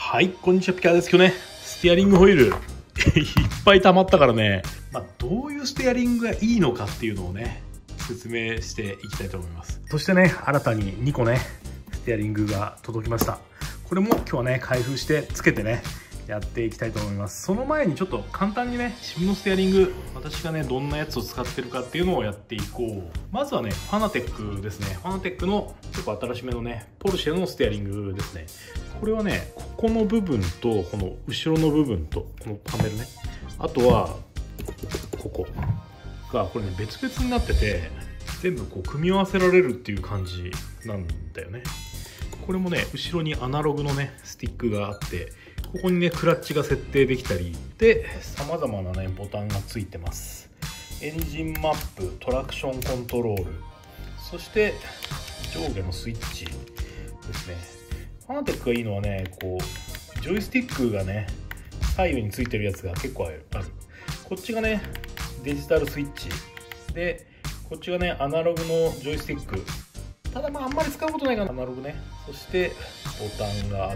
はい、こんにちは、ピカです。今日ね、ステアリングホイールいっぱい溜まったからね、どういうステアリングがいいのかっていうのをね、説明していきたいと思います。そしてね、新たに2個ね、ステアリングが届きました。これも今日はね、開封してつけてね、やっていきたいと思います。その前にちょっと簡単にね、シムのステアリング、私がね、どんなやつを使ってるかっていうのをやっていこう。まずはね、ファナテックですね。ファナテックの結構新しめのね、ポルシェのステアリングですね。これはね、ここの部分と、この後ろの部分と、このパネルね。あとは、ここが、これね、別々になってて、全部こう、組み合わせられるっていう感じなんだよね。これもね、後ろにアナログのね、スティックがあって、ここにね、クラッチが設定できたり、で、様々なね、ボタンがついてます。エンジンマップ、トラクションコントロール、そして上下のスイッチですね。ファナテックがいいのはね、こう、ジョイスティックがね、左右についてるやつが結構ある。こっちがね、デジタルスイッチ。で、こっちがね、アナログのジョイスティック。ただあんまり使うことないかな、アナログね。そしてボタンがあって、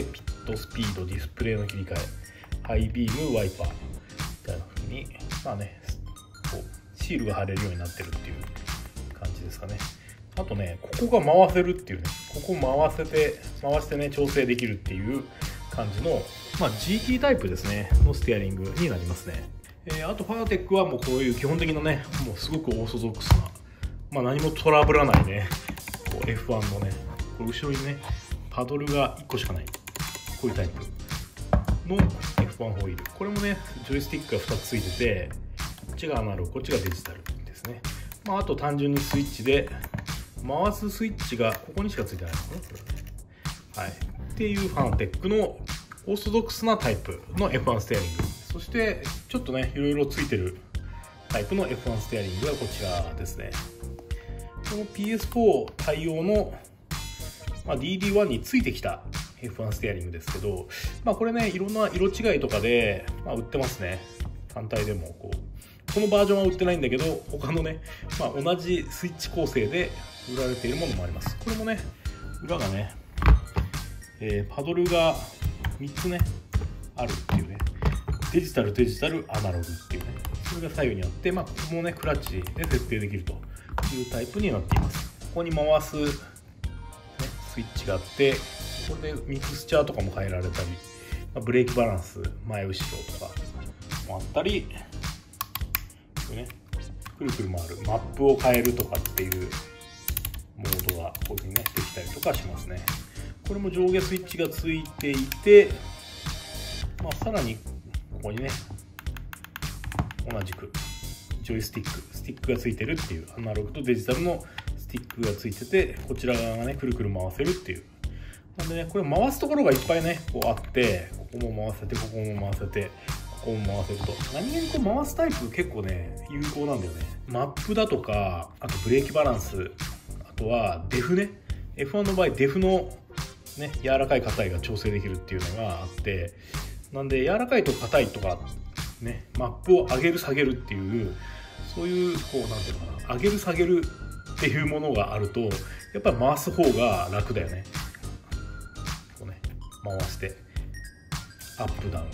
ピットスピード、ディスプレイの切り替え、ハイビーム、ワイパーみたいな風にこうシールが貼れるようになってるっていう感じですかね。あとね、ここが回せるっていうね、ここ回してね、調整できるっていう感じの、GT タイプですね、のステアリングになりますね。あとファナテックはもうこういう基本的なね、もうすごくオーソドックスな、何もトラブらないね、こう F1 のね、これ後ろにね、パドルが1個しかない、こういうタイプの F1 ホイール。これもね、ジョイスティックが2つついてて、こっちがアナログ、こっちがデジタルですね。あと単純にスイッチで、回すスイッチがここにしかついてないのかな、これはね。はい。っていうファナテックのオーソドックスなタイプの F1 ステアリング。そして、ちょっとね、いろいろついてるタイプの F1 ステアリングがこちらですね。この PS4 対応の、DD1 についてきた F1 ステアリングですけど、これね、いろんな色違いとかで、売ってますね。単体でもこのバージョンは売ってないんだけど、他のね、同じスイッチ構成で売られているものもあります。これもね、裏がね、パドルが3つね、あるっていうね、デジタル、アナログっていうね、それが左右にあって、ここもね、クラッチで設定できるというタイプになっています。ここに回す、ね、スイッチがあって、これでミクスチャーとかも変えられたり、ブレーキバランス、前後ろとかもあったり、ね、くるくる回るマップを変えるとかっていうモードがこういう風にねできたりとかしますね。これも上下スイッチがついていて、さらにここにね同じくジョイスティックがついてるっていう、アナログとデジタルのスティックがついてて、こちら側がねくるくる回せるっていう。なんでね、これ回すところがいっぱいねこうあって、ここも回せて、ここも回せて、ここも回せると、何気に回すタイプ結構ね有効なんだよね。マップだとか、あとブレーキバランス、あとはデフね、 F1 の場合デフのね、柔らかい硬いが調整できるっていうのがあって、なんで柔らかいと硬いとかね、マップを上げる下げるっていう、そういうなんていうのかな、上げる下げるっていうものがあると、やっぱり回す方が楽だよね。こうね、回してアップダウン、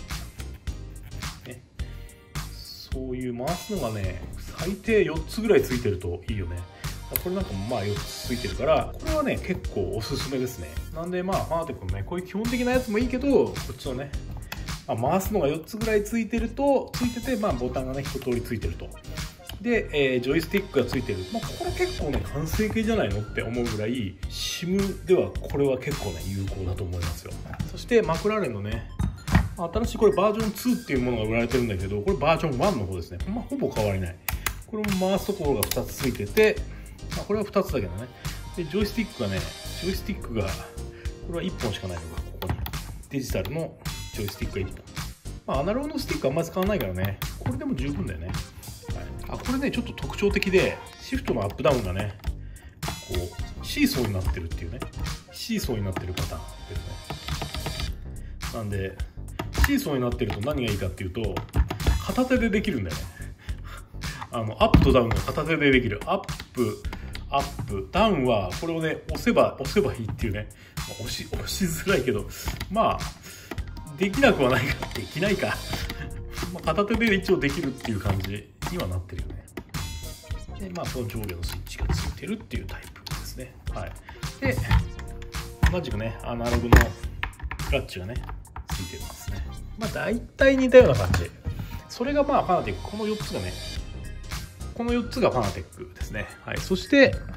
そういう回すのがね、最低4つぐらいついてるといいよね。これなんかも4つついてるから、これはね結構おすすめですね。なんでファナテックのね、こういう基本的なやつもいいけど、こっちのね、回すのが4つぐらいついてて、ボタンがね一通りついてると。で、ジョイスティックがついてる。これ結構ね完成形じゃないのって思うぐらい、SIM ではこれは結構ね有効だと思いますよ。そしてマクラーレンのね、新しいこれバージョン2っていうものが売られてるんだけど、これバージョン1の方ですね。ほぼ変わりない。これも回すところが2つついてて、これは2つだけどね。で、ジョイスティックがこれは1本しかないのがここに。デジタルのジョイスティックが1本。アナログのスティックはあんまり使わないからね。これでも十分だよね。はい、これね、ちょっと特徴的で、シフトのアップダウンがね、シーソーになってるっていうね。シーソーになってるパターンですね。なんで、シーソーになってると何がいいかっていうと、片手でできるんだよね。アップとダウンが片手でできる。アップ、ダウンはこれをね、押せばいいっていうね。押しづらいけど、 できなくはないか、できないか。片手で一応できるっていう感じにはなってるよね。で、まあその上下のスイッチがついてるっていうタイプですね。はい。で、同じくね、アナログのクラッチがね、ついてますね。まあ大体似たような感じ。それがまあファナテック、この4つがね、この4つがファナテックですね。はい。そして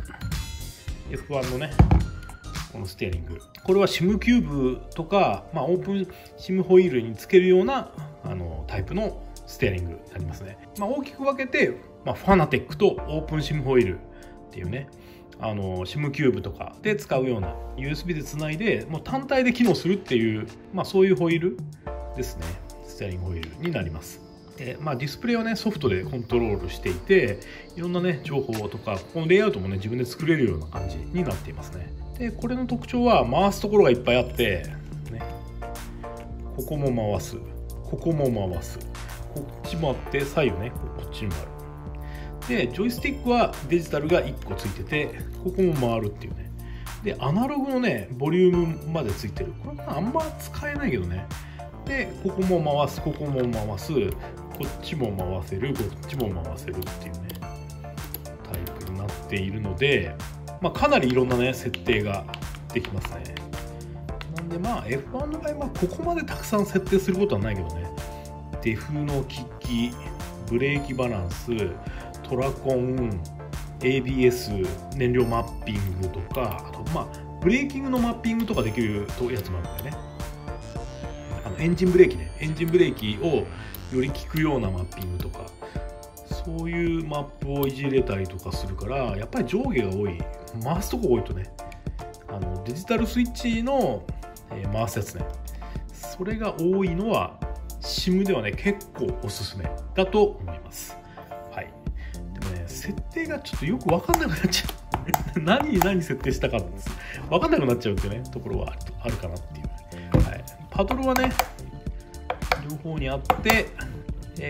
、F1 のね、このステアリング。これは SIM キューブとか、まあ、オープン SIM ホイールにつけるようなタイプのステアリングになりますね。まあ、大きく分けて、まあ、ファナテックとオープン SIM ホイールっていうね、SIM キューブとかで使うような USB でつないで、もう単体で機能するっていう、まあ、そういうホイールですね。ステアリングホイールになります。まあ、ディスプレイはねソフトでコントロールしていて、いろんなね情報とかこのレイアウトもね自分で作れるような感じになっていますね。でこれの特徴は回すところがいっぱいあって、ね、ここも回す、ここも回す、こっちもあって左右ねこっちにもある。でジョイスティックはデジタルが1個ついてて、ここも回るっていうね。でアナログのねボリュームまでついてる。これあんま使えないけどね。でここも回す、ここも回す、こっちも回せる、こっちも回せるっていうねタイプになっているので、まあ、かなりいろんなね設定ができますね。なんでまあ F1 の場合はここまでたくさん設定することはないけどね、デフの機器、ブレーキバランス、トラコン、ABS、燃料マッピングとか、あとまあブレーキングのマッピングとかできるやつもあるんだよね。エンジンブレーキね、エンジンブレーキをより効くようなマッピングとか、そういうマップをいじれたりとかするから、やっぱり上下が多い、回すとこ多いとね、デジタルスイッチの、回すやつね、それが多いのは SIM ではね結構おすすめだと思います。はい。でもね設定がちょっとよく分かんなくなっちゃう何設定したか分かんなくなっちゃうっていうねところはあるかなっていう。はい、パドルはね両方にあって、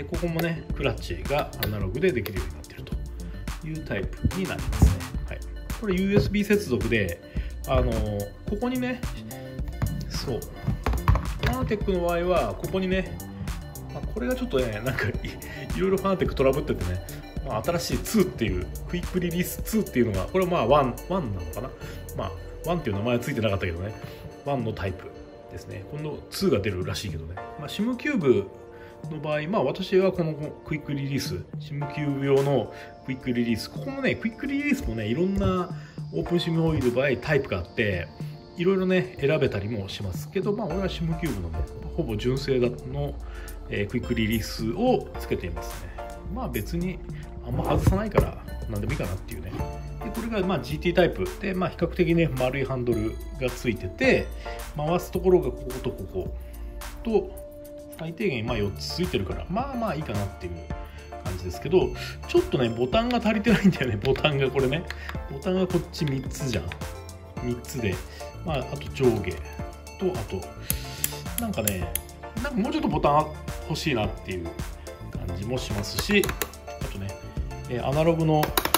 ここもねクラッチがアナログでできるようになっているというタイプになりますね。はい、これ USB 接続でここにね、そうファナテックの場合はここにね、まあ、これがちょっとねなんかいろいろファナテックトラブっててね、まあ、新しい2っていうクイックリリース2っていうのがこれはまあ1なのかな、まあ1っていう名前はついてなかったけどね、1のタイプですね。今度2が出るらしいけどね、まあ、SIM キューブの場合、まあ私はこのクイックリリース SIM キューブ用のクイックリリース、ここもねクイックリリースもねいろんなオープン SIM ホイールの場合タイプがあっていろいろね選べたりもしますけど、まあ俺は SIM キューブのねほぼ純正の、クイックリリースをつけていますね。まあ別にあんま外さないから何でもいいかなっていうね。でこれがまあ GT タイプで、まあ、比較的ね丸いハンドルがついてて、回すところがこことここと最低限まあ4つついてるから、まあまあいいかなっていう感じですけど、ちょっとねボタンが足りてないんだよね。ボタンがこれね、ボタンがこっち3つじゃん。3つで、まああと上下と、あとなんかね、なんかもうちょっとボタン欲しいなっていう感じもしますし、あとねアナログの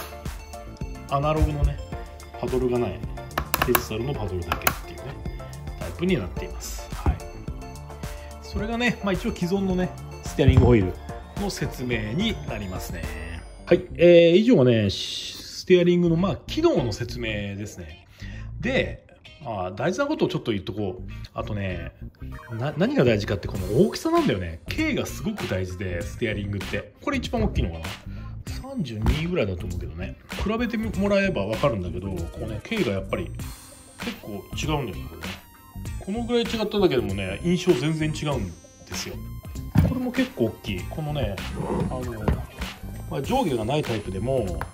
ねパドルがないデジタルのパドルだけっていうねタイプになっています。はい、それがね、まあ、一応既存のねステアリングホイールの説明になりますね。はい、以上がねステアリングのまあ機能の説明ですね。で、まあ、大事なことをちょっと言っとこう。あとね何が大事かってこの大きさなんだよね。径がすごく大事で、ステアリングってこれ一番大きいのかな、32ぐらいだと思うけどね、比べてもらえば分かるんだけど、こうね径がやっぱり結構違うんだよね。このぐらい違っただけでもね印象全然違うんですよ。これも結構大きい。このねまあ、上下がないタイプでもこの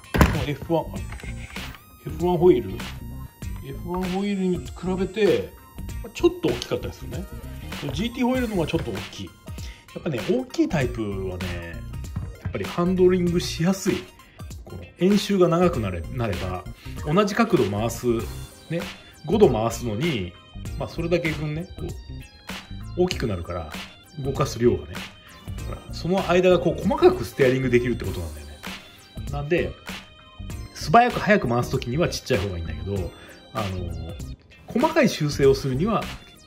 F1 ホイールに比べてちょっと大きかったですよね。GT ホイールの方がちょっと大きい。やっぱね大きいタイプはねやっぱりハンドリングしやすい。この円周が長くなれば同じ角度回すね5度回すのに、まあ、それだけ分ねこう大きくなるから動かす量がね、その間がこう細かくステアリングできるってことなんだよね。なんで素早く速く回すときにはちっちゃい方がいいんだけど、細かい修正をするには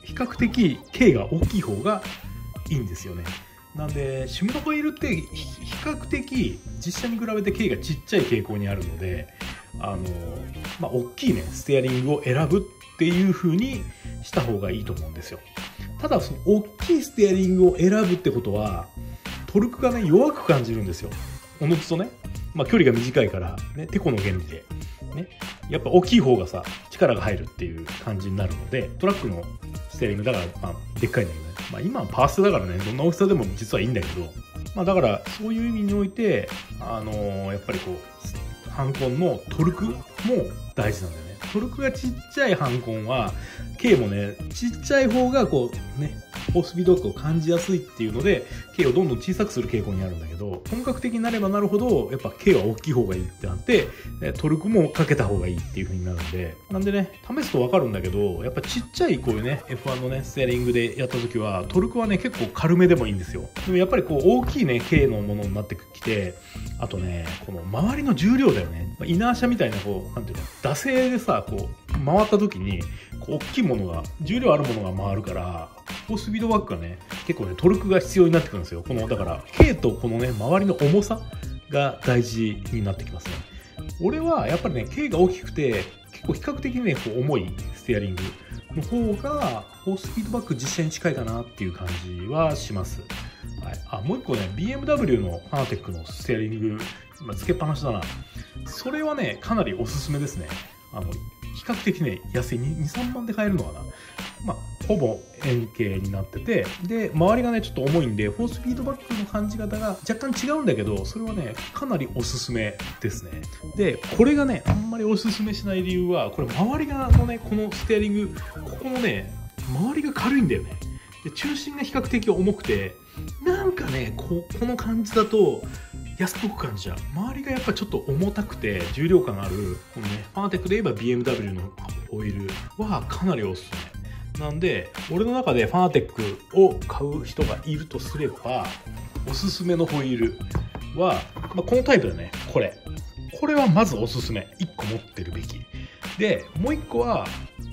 比較的径が大きい方がいいんですよね。なんでシムのホイールって比較的実車に比べて径がちっちゃい傾向にあるので、大きいねステアリングを選ぶっていう風にした方がいいと思うんですよ。ただその大きいステアリングを選ぶってことはトルクがね弱く感じるんですよ。おのずとね、距離が短いからね、てこの原理でね、やっぱ大きい方がさ力が入るっていう感じになるので、トラックのステアリングだからでっかいんだけどね、今はパーステだからねどんな大きさでも実はいいんだけど、だからそういう意味においてやっぱりこうハンコンのトルクも大事なんだよね。トルクがちっちゃいハンコンは径もねちっちゃい方がこうねフォースフィードバックを感じやすいっていうので径をどんどん小さくする傾向にあるんだけど、本格的になればなるほどやっぱ径は大きい方がいいってなってトルクもかけた方がいいっていう風になるんで、なんでね試すと分かるんだけど、やっぱちっちゃいこういうね F1 のねステアリングでやった時はトルクはね結構軽めでもいいんですよ。でもやっぱりこう大きいね径のものになってきて、あとねこの周りの重量だよね。イナーシャみたいなこうなんていうの惰性でさこう回った時にこう大きいものが重量あるものが回るからフォースフィードバックがね結構ねトルクが必要になってくるんですよ。このだから径とこのね周りの重さが大事になってきますね。俺はやっぱりね径が大きくて結構比較的ねこう重いステアリングの方がフォースフィードバック実写に近いかなっていう感じはします。はい、もう一個ね BMW のファナテックのステアリングつけっぱなしだな。それはねかなりおすすめですね。比較的ね安い 2,3 万で買えるのかな。ほぼ円形になってて、で周りがねちょっと重いんでフォースフィードバックの感じ方が若干違うんだけど、それはねかなりおすすめですね。でこれがねあんまりおすすめしない理由は、これ周りがのねこのステアリングここのね周りが軽いんだよね。で中心が比較的重くて、なんかねこの感じだと安っぽく感じちゃう。周りがやっぱちょっと重たくて重量感あるこのねファナテックで言えば BMW のオイルはかなりおすすめなんで、俺の中でファナテックを買う人がいるとすればおすすめのホイールは、このタイプだね。これはまずおすすめ1個持ってるべきで、もう1個は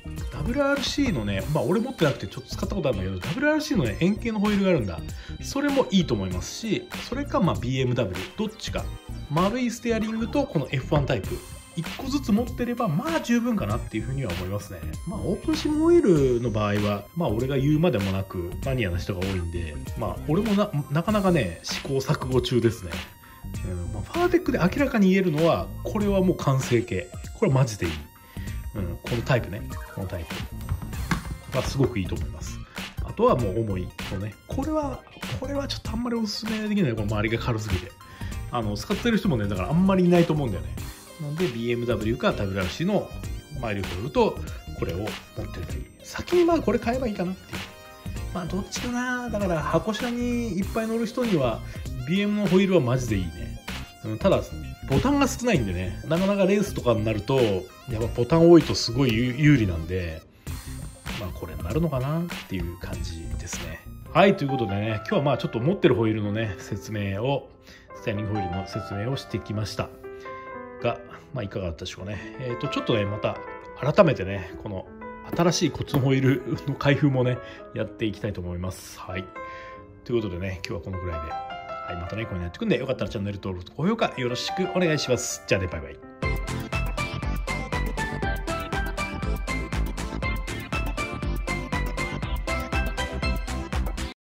WRC のね、俺持ってなくてちょっと使ったことあるんだけど WRC のね円形のホイールがあるんだ。それもいいと思いますし、それかBMW どっちか丸いステアリングとこの F1 タイプ1個ずつ持ってれば十分かなっていうふうには思いますね。オープンシムオイルの場合は俺が言うまでもなくマニアな人が多いんで、俺もなかなかね試行錯誤中ですね。ファナテックで明らかに言えるのはこれはもう完成形、これマジでいい。このタイプね、このタイプはすごくいいと思います。あとはもう重いのね、これはちょっとあんまりおすすめできない。この周りが軽すぎて使ってる人もねだからあんまりいないと思うんだよね。なので BMW か WRC のマイルホイールとこれを持ってるといい。先にこれ買えばいいかなっていう。どっちかな。だから箱車にいっぱい乗る人には BM のホイールはマジでいいね。ただボタンが少ないんでね、なかなかレースとかになるとやっぱボタン多いとすごい有利なんで、これになるのかなっていう感じですね。はい、ということでね、今日はちょっと持ってるホイールのね説明を、ステアリングホイールの説明をしてきましたが、いかがだったでしょうかね。ちょっとねまた改めてねこの新しいこっちのホイールの開封もねやっていきたいと思います。はい、ということでね今日はこのぐらいで、またねこういうのやっていくんで、よかったらチャンネル登録と高評価よろしくお願いします。じゃあね、バイバイ。